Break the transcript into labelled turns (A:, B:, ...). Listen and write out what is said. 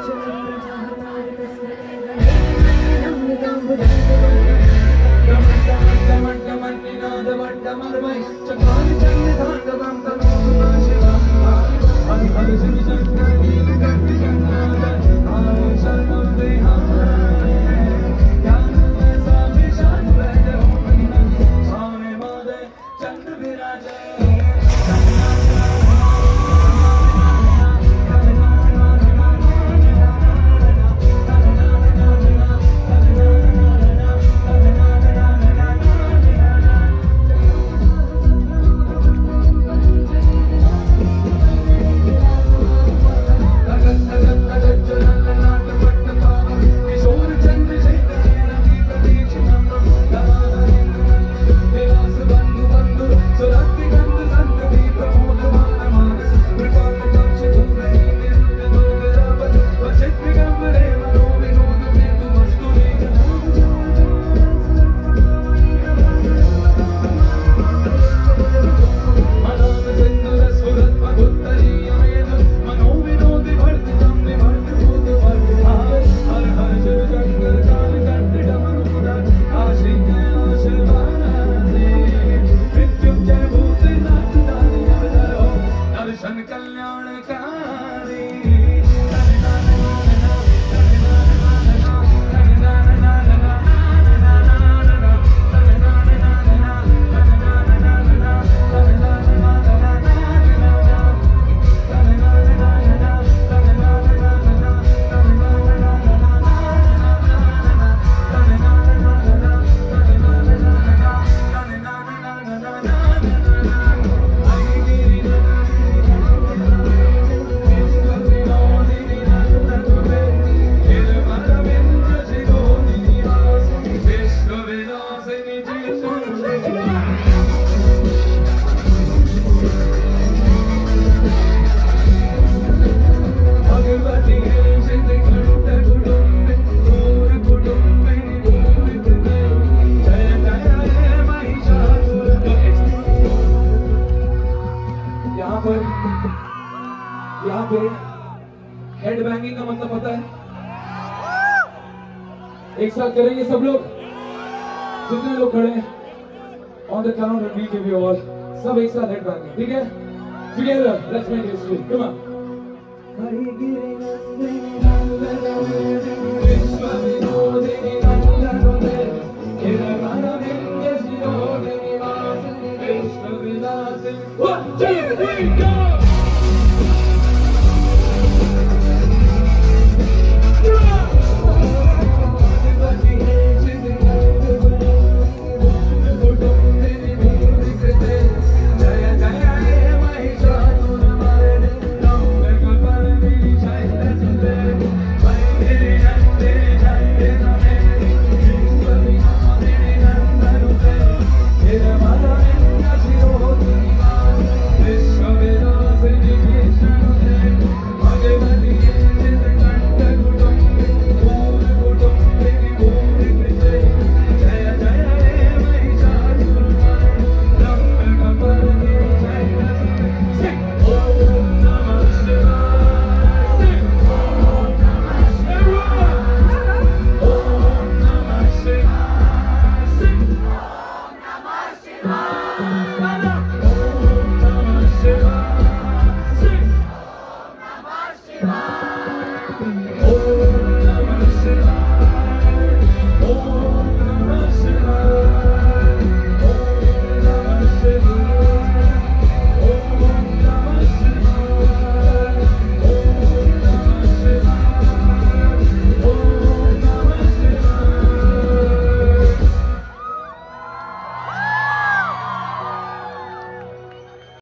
A: यहाँ पे head banging का मतलब पता है? एक साथ करेंगे सब लोग, जितने लोग खड़े हैं on the count and we give you all, सब एक साथ हेड बैंगिंग, ठीक है? Together let's make history, come on. One, two, three, go! Om Namah Shivaya.